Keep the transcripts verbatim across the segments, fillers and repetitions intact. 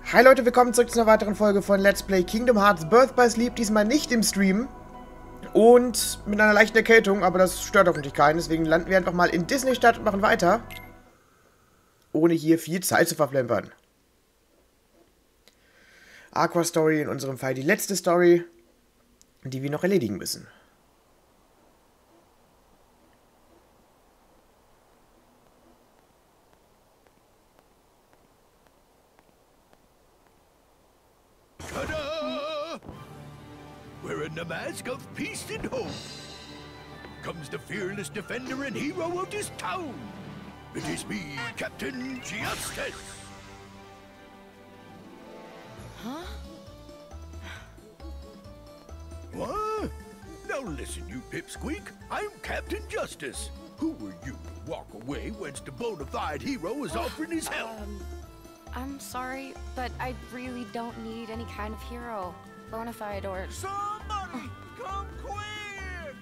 Hi Leute, willkommen zurück zu einer weiteren Folge von Let's Play Kingdom Hearts Birth by Sleep. Diesmal nicht im Stream und mit einer leichten Erkältung, aber das stört hoffentlich keinen. Deswegen landen wir einfach mal in Disney-Stadt und machen weiter, ohne hier viel Zeit zu verplempern. Aqua Story, in unserem Fall die letzte Story, die wir noch erledigen müssen. Ta-da! Wearing the mask of peace and hope comes the fearless defender and hero of this town. It is me, Captain Justice. Huh? What? Now listen, you pipsqueak. I'm Captain Justice. Who were you to walk away whence the bona fide hero is offering his help? Um, I'm sorry, but I really don't need any kind of hero. Bonafide or... Somebody come quick!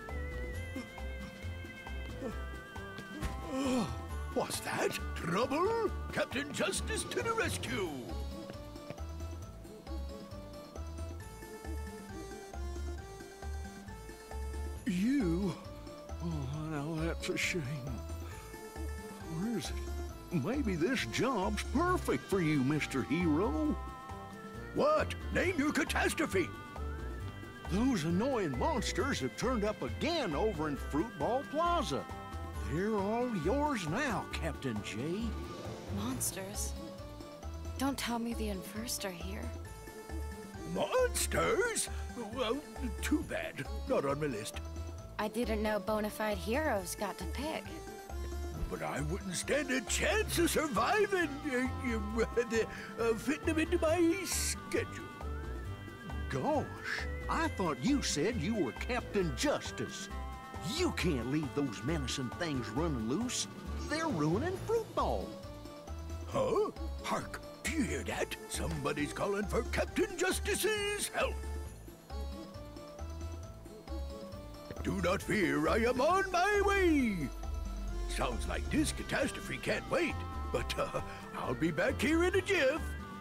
What's that? Trouble? Captain Justice to the rescue! You? Oh, now that's a shame. Where is it? Maybe this job's perfect for you, Mister Hero. What? Name your catastrophe! Those annoying monsters have turned up again over in Fruitball Plaza. They're all yours now, Captain J. monsters. Don't tell me the Infirst are here. Monsters? Well, too bad. Not on my list. I didn't know bonafide heroes got to pick. But I wouldn't stand a chance of surviving, uh, uh, uh, fitting them into my schedule. Gosh, I thought you said you were Captain Justice. You can't leave those menacing things running loose. They're ruining Fruitball. Huh? Hark! Do you hear that? Somebody's calling for Captain Justice's help. Do not fear, I am on my way. Sounds like this catastrophe can't wait, but uh, I'll be back here in a jiff.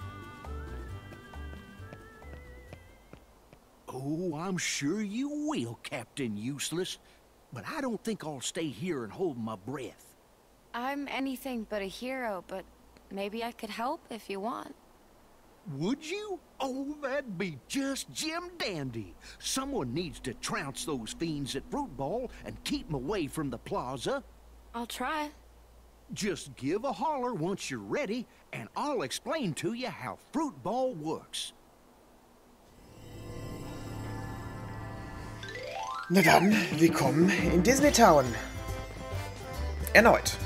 Oh, I'm sure you will, Captain Useless. But I don't think I'll stay here and hold my breath. I'm anything but a hero, but maybe I could help if you want. Would you? Oh, that'd be just Jim Dandy. Someone needs to trounce those fiends at Fruitball and keep them away from the plaza. I'll try. Just give a holler once you're ready, and I'll explain to you how Fruitball works. Na dann, willkommen in Disney Town. Erneut.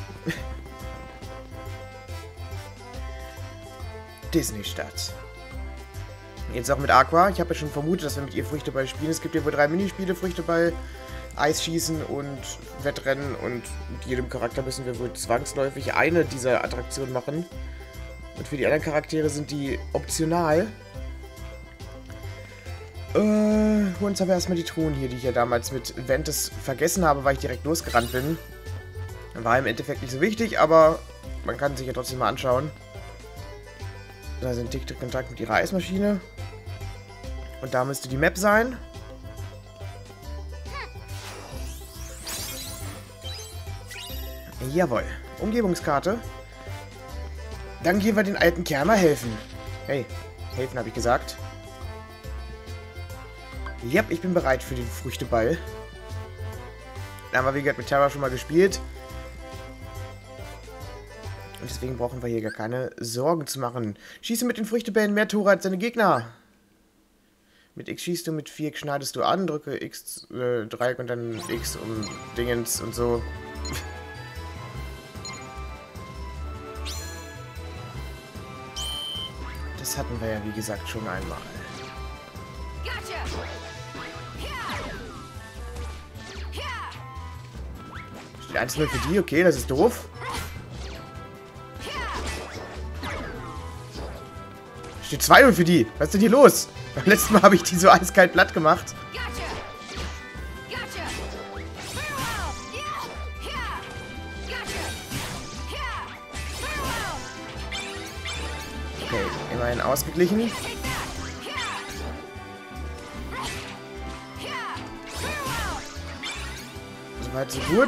Disney-Stadt. Jetzt auch mit Aqua. Ich habe ja schon vermutet, dass wir mit ihr Früchteball spielen. Es gibt ja wohl drei Minispiele, Früchteball, Eisschießen und Wettrennen. Und mit jedem Charakter müssen wir wohl zwangsläufig eine dieser Attraktionen machen. Und für die anderen Charaktere sind die optional. Äh, holen uns aber erstmal die Truhen hier, die ich ja damals mit Ventus vergessen habe, weil ich direkt losgerannt bin. War im Endeffekt nicht so wichtig, aber man kann sich ja trotzdem mal anschauen. Da sind direkte Kontakt mit ihrer Eismaschine. Und da müsste die Map sein. Jawohl. Umgebungskarte. Dann gehen wir den alten Kerl mal helfen. Hey, helfen habe ich gesagt. Yep, ich bin bereit für den Früchteball. Da haben wir, wie gesagt, mit Terra schon mal gespielt. Und deswegen brauchen wir hier gar keine Sorgen zu machen. Schieße mit den Früchtebällen mehr Tore als deine Gegner. Mit X schießt du, mit Viereck schneidest du an, drücke X, äh, Dreieck und dann X um Dingens und so. Das hatten wir ja, wie gesagt, schon einmal. Steht eins null für die, okay, das ist doof. Steht zwei null für die. Was ist denn hier los? Beim letzten Mal habe ich die so eiskalt platt gemacht. Okay, immerhin ausgeglichen. Soweit so gut.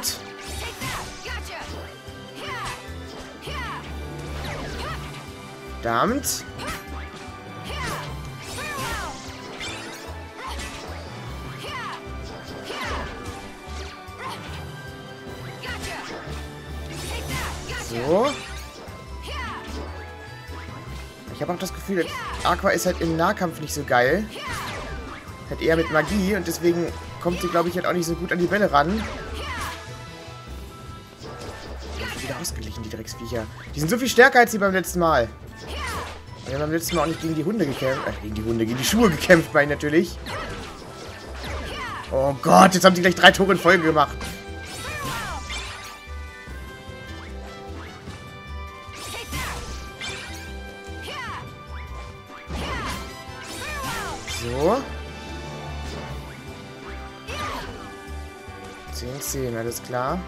Verdammt. So. Ich habe auch das Gefühl, Aqua ist halt im Nahkampf nicht so geil. Halt eher mit Magie und deswegen kommt sie, glaube ich, halt auch nicht so gut an die Bälle ran. Wieder ausgeglichen, die Drecksviecher. Die sind so viel stärker als die beim letzten Mal. Wir haben beim letzten Mal auch nicht gegen die Hunde gekämpft. Äh, gegen die Hunde, gegen die Schuhe gekämpft, meine ich natürlich. Oh Gott, jetzt haben die gleich drei Tore in Folge gemacht. So. zehn zehn, alles klar.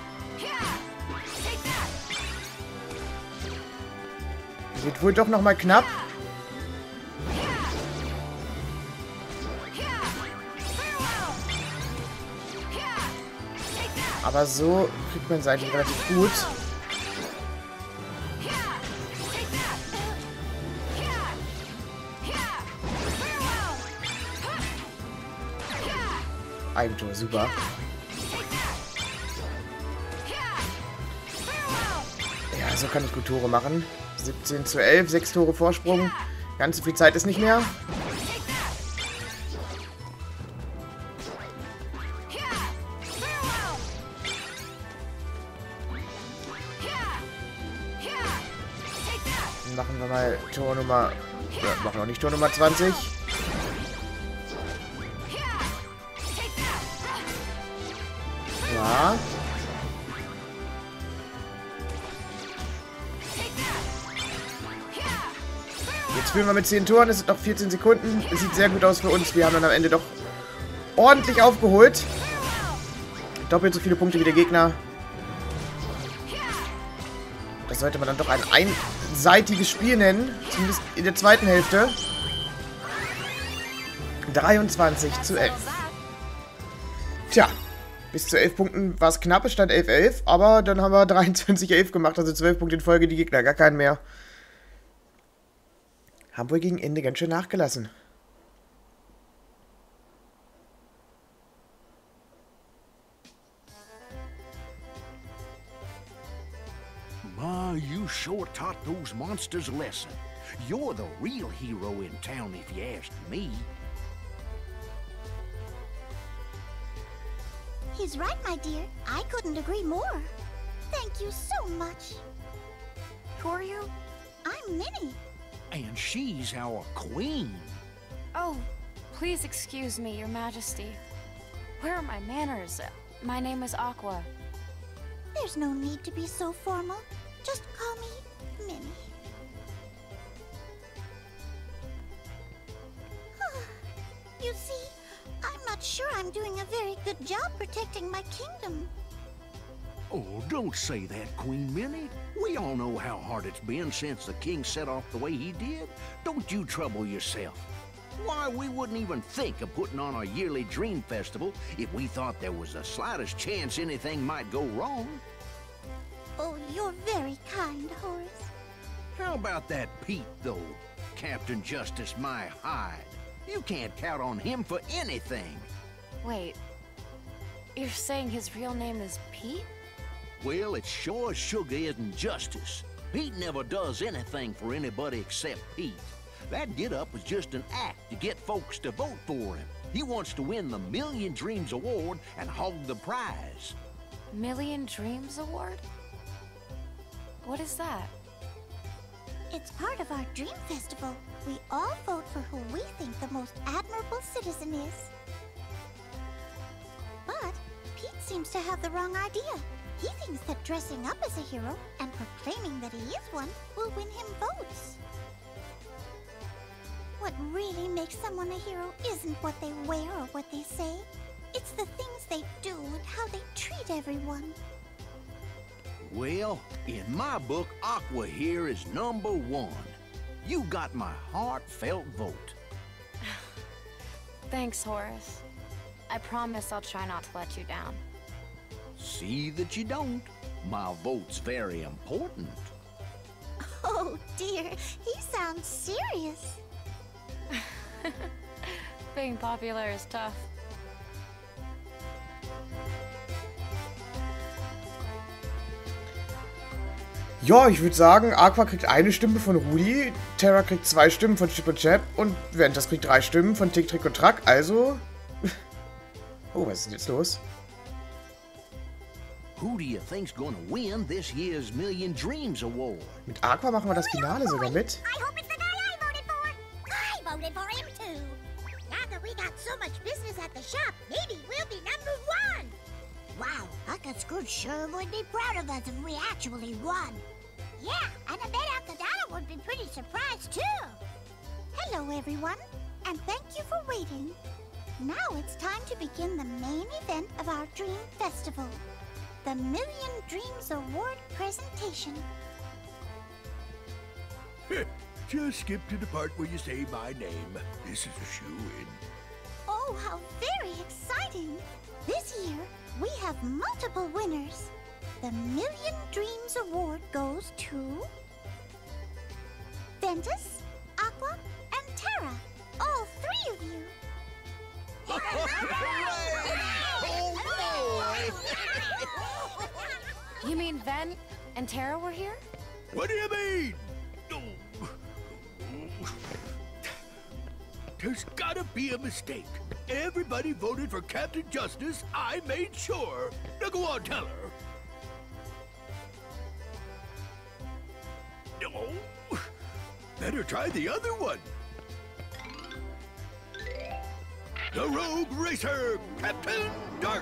Wird wohl doch noch mal knapp. Aber so kriegt man es eigentlich relativ gut. Eigentor, super. Ja, so kann ich gut Tore machen. siebzehn zu elf, sechs Tore Vorsprung. Ganz so viel Zeit ist nicht mehr. Dann machen wir mal Tor Nummer... Ja, machen wir nicht Tor Nummer zwanzig. Ja. Jetzt führen wir mit zehn Toren, es sind noch vierzehn Sekunden. Es sieht sehr gut aus für uns. Wir haben dann am Ende doch ordentlich aufgeholt. Doppelt so viele Punkte wie der Gegner. Das sollte man dann doch ein einseitiges Spiel nennen. Zumindest in der zweiten Hälfte. dreiundzwanzig zu elf. Tja, bis zu elf Punkten war es knapp. Es stand elf elf. Aber dann haben wir dreiundzwanzig elf gemacht. Also zwölf Punkte in Folge. Die Gegner gar keinen mehr. Haben wohl gegen Ende ganz schön nachgelassen. Ma, you sure taught those monsters a lesson. You're the real hero in town, if you ask me. He's right, my dear. I couldn't agree more. Thank you so much. Who are you? I'm Minnie. And she's our queen. Oh, please excuse me, Your Majesty. Where are my manners? My name is Aqua. There's no need to be so formal. Just call me Minnie. You see, I'm not sure I'm doing a very good job protecting my kingdom. Oh, don't say that, Queen Minnie. We all know how hard it's been since the king set off the way he did. Don't you trouble yourself. Why, we wouldn't even think of putting on our yearly dream festival if we thought there was the slightest chance anything might go wrong. Oh, you're very kind, Horace. How about that Pete, though? Captain Justice My Hide. You can't count on him for anything. Wait, you're saying his real name is Pete? Well, it's sure as sugar isn't justice. Pete never does anything for anybody except Pete. That get-up was just an act to get folks to vote for him. He wants to win the Million Dreams Award and hog the prize. Million Dreams Award? What is that? It's part of our Dream Festival. We all vote for who we think the most admirable citizen is. But Pete seems to have the wrong idea. He thinks that dressing up as a hero and proclaiming that he is one will win him votes. What really makes someone a hero isn't what they wear or what they say. It's the things they do and how they treat everyone. Well, in my book, Aqua here is number one. You got my heartfelt vote. Thanks, Horace. I promise I'll try not to let you down. See that you don't. My vote's very important. Oh dear, he sounds serious. Being popular is tough. Ja, ich würde sagen, Aqua kriegt eine Stimme von Rudi, Terra kriegt zwei Stimmen von Chip und Chap und Ventus kriegt drei Stimmen von Tick, Trick und Track, also... Oh, was ist denn jetzt los? Who do you think's gonna win this year's Million Dreams Award? Mit Aqua machen wir das Finale sogar mit. I hope it's the guy I voted for. I voted for him too. Now that we got so much business at the shop, maybe we'll be number one. Wow, Uncle Scrooge sure would be proud of us if we actually won. Yeah, and I bet Uncle Donald would be pretty surprised too. Hello everyone, and thank you for waiting. Now it's time to begin the main event of our Dream Festival. The Million Dreams Award presentation. Just skip to the part where you say my name. This is a shoe-in. Oh, how very exciting! This year, we have multiple winners. The Million Dreams Award goes to... Ventus, Aqua, and Terra. All three of you. You mean Ven and Terra were here? What do you mean? There's gotta be a mistake. Everybody voted for Captain Justice. I made sure. Now go on, tell her. No. Better try the other one. The Rogue Racer, Captain Dark.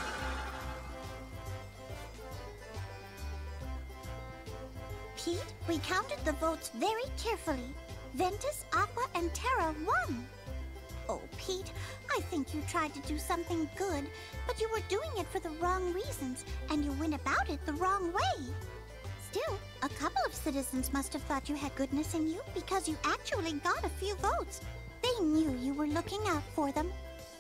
Pete, we counted the votes very carefully. Ventus, Aqua, and Terra won. Oh, Pete, I think you tried to do something good, but you were doing it for the wrong reasons, and you went about it the wrong way. Still, a couple of citizens must have thought you had goodness in you because you actually got a few votes. They knew you were looking out for them.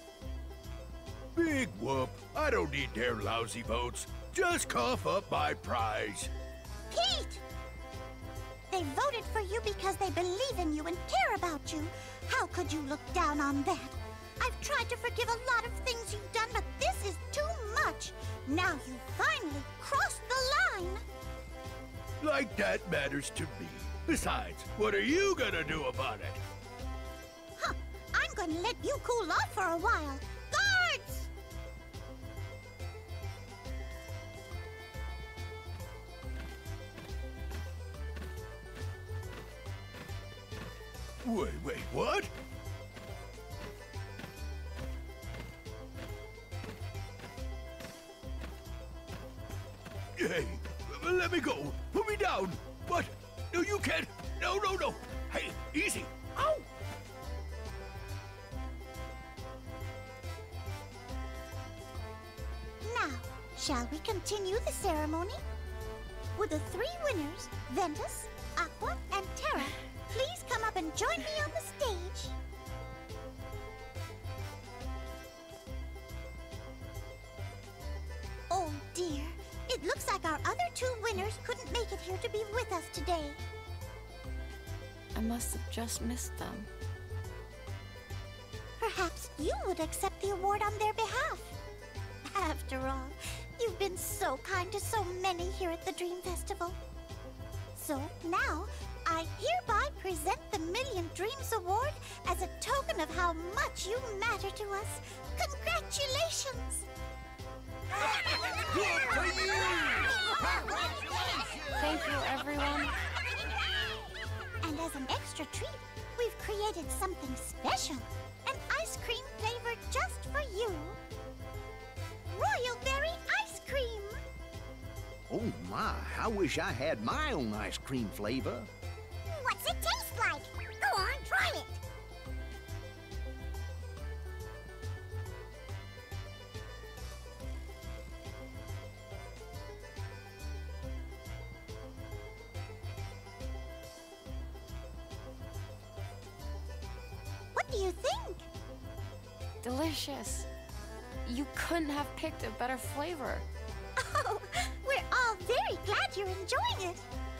Big whoop. I don't need their lousy votes. Just cough up my prize. Pete! They voted for you because they believe in you and care about you. How could you look down on that? I've tried to forgive a lot of things you've done, but this is too much. Now you finally crossed the line. Like that matters to me. Besides, what are you gonna do about it? Huh, I'm gonna let you cool off for a while. Guards! Wait, wait, what? Hey, let me go. Put me down. What? No, you can't. No, no, no. Hey, easy. Ow! Now, shall we continue the ceremony? Would the three winners, Ventus, Aqua, and Terra, please come up and join me on the stage? Oh dear, it looks like our other two winners couldn't make it here to be with us today. I must have just missed them. Perhaps you would accept the award on their behalf. After all, you've been so kind to so many here at the Dream Festival. So now, I hereby present the Million Dreams Award as a token of how much you matter to us. Congratulations! Good for you! Thank you, everyone. And as an extra treat, we've created something special. An ice cream flavor just for you. Royal Berry Ice Cream! Oh my, I wish I had my own ice cream flavor. What's it taste like? Go on, try it! What do you think? Delicious. You couldn't have picked a better flavor. Oh, we're all very glad you're enjoying it.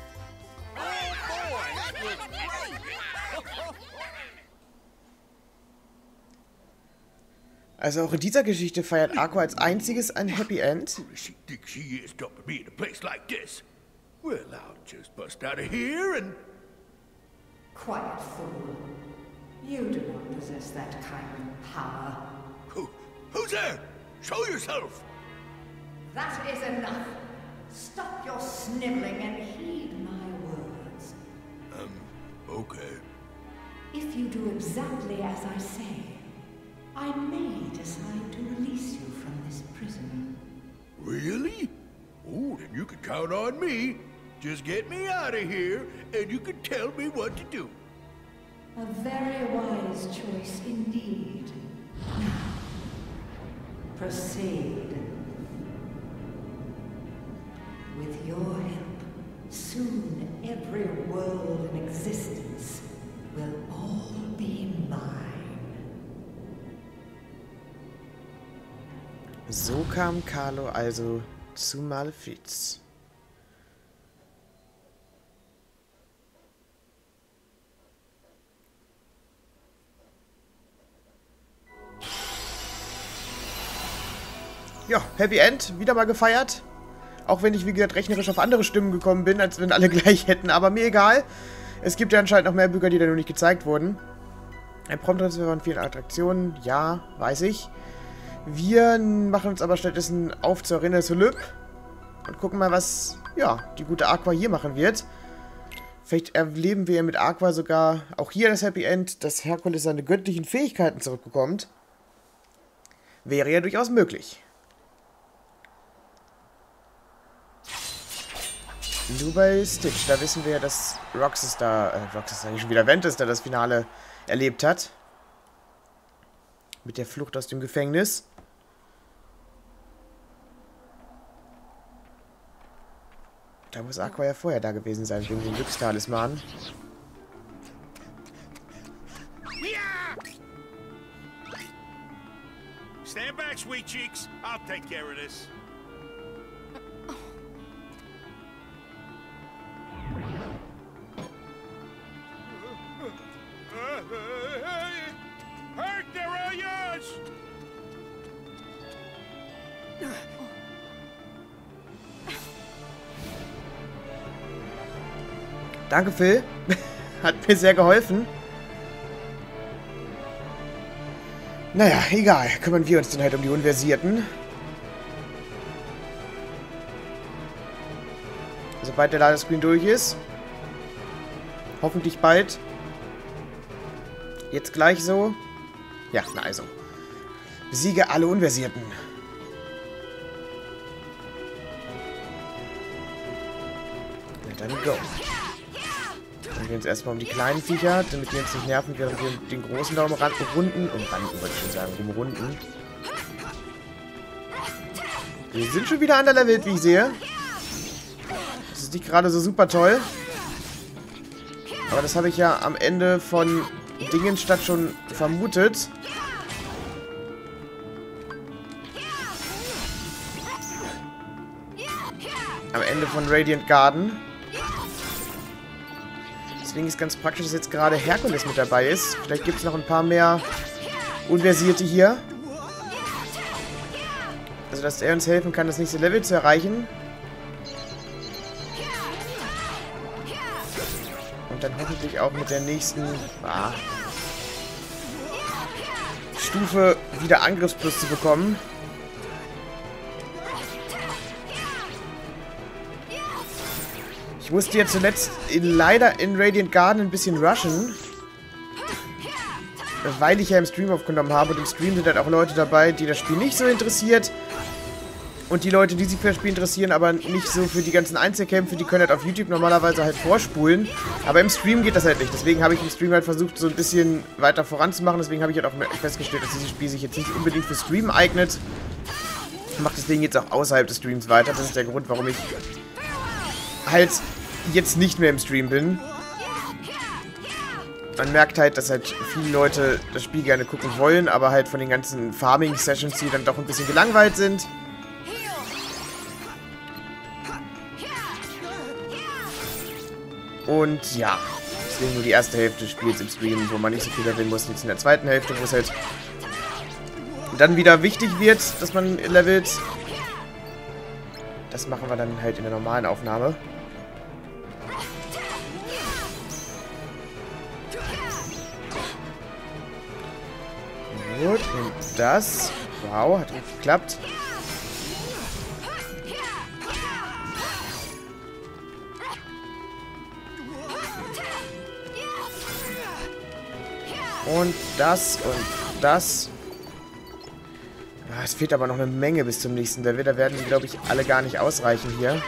Also auch in dieser Geschichte feiert Aqua als einziges ein Happy End. Who does she think she is dumping me in a place like this? Well, I'll just bust out of here and... Quiet, fool. You do not possess that kind of power. Who, who's there? Show yourself! That is enough. Stop your sniveling and heed my words. Um, okay. If you do exactly as I say, I may decide to release you from this prison. Really? Oh, then you can count on me. Just get me out of here, and you can tell me what to do. A very wise choice indeed. Now, proceed. With your help, soon every world in existence will all be mine. So kam Carlo also zu Malefiz. Ja, Happy End, wieder mal gefeiert. Auch wenn ich, wie gesagt, rechnerisch auf andere Stimmen gekommen bin, als wenn alle gleich hätten. Aber mir egal. Es gibt ja anscheinend noch mehr Bücher, die da noch nicht gezeigt wurden. Ein Prompttransfer von vielen Attraktionen. Ja, weiß ich. Wir machen uns aber stattdessen auf zur Arena Solib. Und gucken mal, was, ja, die gute Aqua hier machen wird. Vielleicht erleben wir mit Aqua sogar auch hier das Happy End, dass Herkules seine göttlichen Fähigkeiten zurückbekommt. Wäre ja durchaus möglich. Nur bei Stitch, da wissen wir ja, dass Roxas da, äh, Roxas eigentlich schon wieder Ventus da das Finale erlebt hat. Mit der Flucht aus dem Gefängnis. Da muss Aqua ja vorher da gewesen sein, wegen dem Glückstalisman. Stand back, sweet cheeks. I'll take care of this. Hurt, they're all yours! Danke, Phil. Hat mir sehr geholfen. Naja, egal. Kümmern wir uns dann halt um die Unversierten. Sobald der Ladescreen durch ist. Hoffentlich bald. Jetzt gleich so. Ja, na also. Besiege alle Unversierten. Na dann go. Dann wir uns erstmal um die kleinen Viecher, damit die uns nicht nerven, während wir den großen da umrunden. Umranden, wollte ich schon sagen. Umrunden. Wir sind schon wieder underlevelt, wie ich sehe. Das ist nicht gerade so super toll. Aber das habe ich ja am Ende von Dingenstadt schon vermutet. Am Ende von Radiant Garden. Deswegen ist ganz praktisch, dass jetzt gerade Herkules mit dabei ist. Vielleicht gibt es noch ein paar mehr Unversierte hier. Also, dass er uns helfen kann, das nächste Level zu erreichen. Und dann hoffentlich auch mit der nächsten ah, Stufe wieder Angriffsplus zu bekommen. Ich musste ja zuletzt in, leider in Radiant Garden ein bisschen rushen. Weil ich ja im Stream aufgenommen habe. Und im Stream sind halt auch Leute dabei, die das Spiel nicht so interessiert. Und die Leute, die sich für das Spiel interessieren, aber nicht so für die ganzen Einzelkämpfe, die können halt auf YouTube normalerweise halt vorspulen. Aber im Stream geht das halt nicht. Deswegen habe ich im Stream halt versucht, so ein bisschen weiter voranzumachen. Deswegen habe ich halt auch festgestellt, dass dieses Spiel sich jetzt nicht unbedingt für Stream eignet. Ich mache deswegen jetzt auch außerhalb des Streams weiter. Das ist der Grund, warum ich halt jetzt nicht mehr im Stream bin. man merkt halt, dass halt viele Leute das Spiel gerne gucken wollen, aber halt von den ganzen Farming-Sessions, die dann doch ein bisschen gelangweilt sind. Und ja, deswegen nur die erste Hälfte des Spiels im Stream, wo man nicht so viel leveln muss. Jetzt in der zweiten Hälfte, wo es halt dann wieder wichtig wird, dass man levelt. Das machen wir dann halt in der normalen Aufnahme. Gut, und das. Wow, hat gut geklappt. Und das und das. Ja, es fehlt aber noch eine Menge bis zum nächsten Level. Da werden die, glaube ich, alle gar nicht ausreichen hier.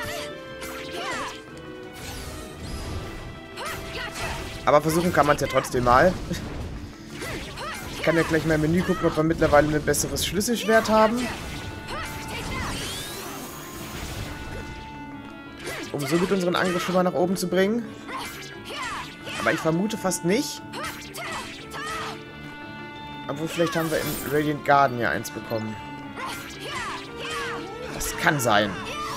Aber versuchen kann man es ja trotzdem mal. Ich kann ja gleich mal im Menü gucken, ob wir mittlerweile ein besseres Schlüsselschwert haben. Um so mit unseren Angriff schon mal nach oben zu bringen. Aber ich vermute fast nicht. Obwohl, vielleicht haben wir im Radiant Garden ja eins bekommen. Das kann sein.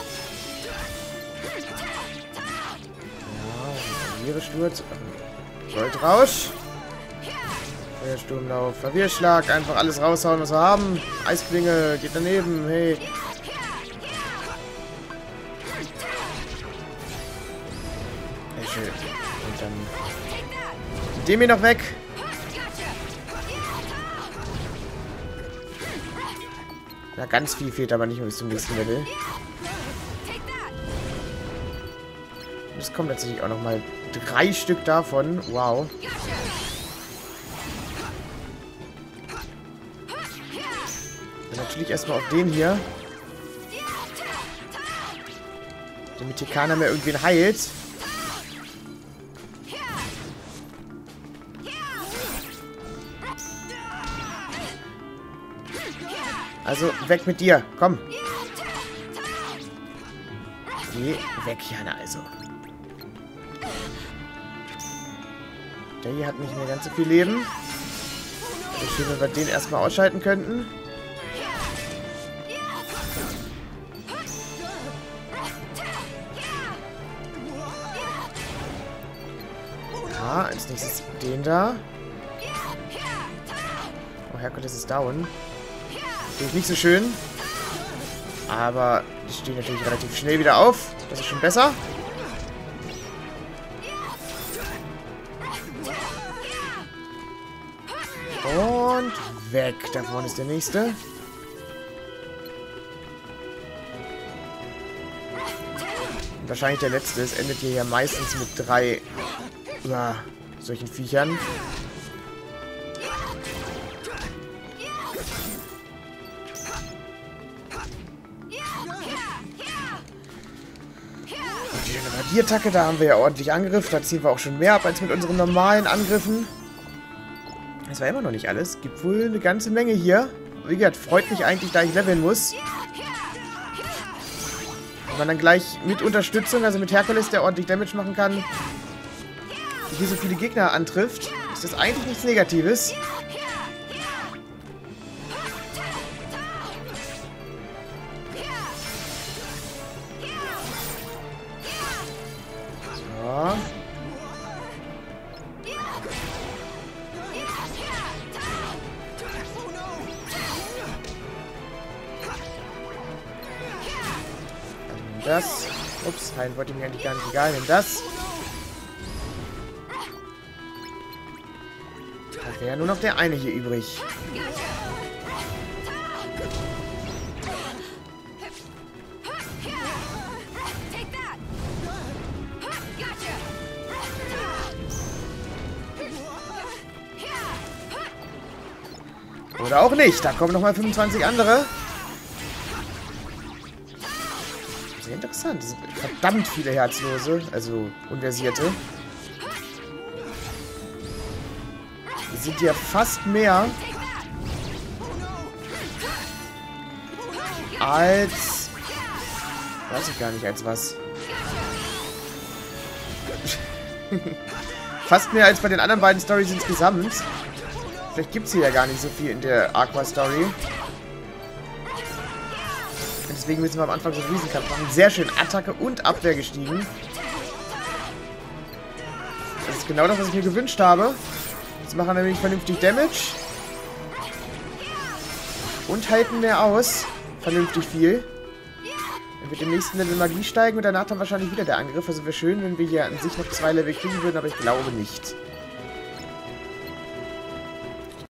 Ja, Viresturz. Goldrausch. Feuersturmlauf, Verwirrschlag. Einfach alles raushauen, was wir haben. Eisklinge geht daneben. Hey. Hey, schön. Und dann den hier noch weg. Ja, ganz viel fehlt aber nicht mehr bis zum nächsten Level. Und es kommen tatsächlich auch nochmal drei Stück davon. Wow. Und natürlich erstmal auf den hier. Damit hier keiner mehr irgendwen heilt. Also, weg mit dir. Komm. Geh weg, Jana, also. Der hier hat nicht mehr ganz so viel Leben. Wäre schön, wenn wir den erstmal ausschalten könnten. Ja, als nächstes den da. Oh, Herkules ist down. Natürlich nicht so schön. Aber die stehen natürlich relativ schnell wieder auf. Das ist schon besser. Und weg. Da vorne ist der nächste. Und wahrscheinlich der letzte. Es endet hier ja meistens mit drei ja, solchen Viechern. Die Attacke, da haben wir ja ordentlich Angriff. Da ziehen wir auch schon mehr ab als mit unseren normalen Angriffen. Das war immer noch nicht alles. Gibt wohl eine ganze Menge hier. Wie gesagt, freut mich eigentlich, da ich leveln muss. Wenn man dann gleich mit Unterstützung, also mit Herkules, der ordentlich Damage machen kann, hier so viele Gegner antrifft, ist das eigentlich nichts Negatives. Das. Ups, heilen wollte mir eigentlich gar nicht egal. Nimm das. Da wäre ja nur noch der eine hier übrig. Oder auch nicht. Da kommen nochmal fünfundzwanzig andere. Sehr interessant. Das sind verdammt viele Herzlose. Also Unversierte. Die sind ja fast mehr als... Weiß ich gar nicht, als was. Fast mehr als bei den anderen beiden Stories insgesamt. Vielleicht gibt es hier ja gar nicht so viel in der Aqua-Story. Und deswegen müssen wir am Anfang so einen Riesenkampf machen. Sehr schön. Attacke und Abwehr gestiegen. Das ist genau das, was ich mir gewünscht habe. Jetzt machen wir nämlich vernünftig Damage. Und halten mehr aus. Vernünftig viel. Dann wird im nächsten Level Magie steigen und danach dann wahrscheinlich wieder der Angriff. Also wäre schön, wenn wir hier an sich noch zwei Level kriegen würden, aber ich glaube nicht.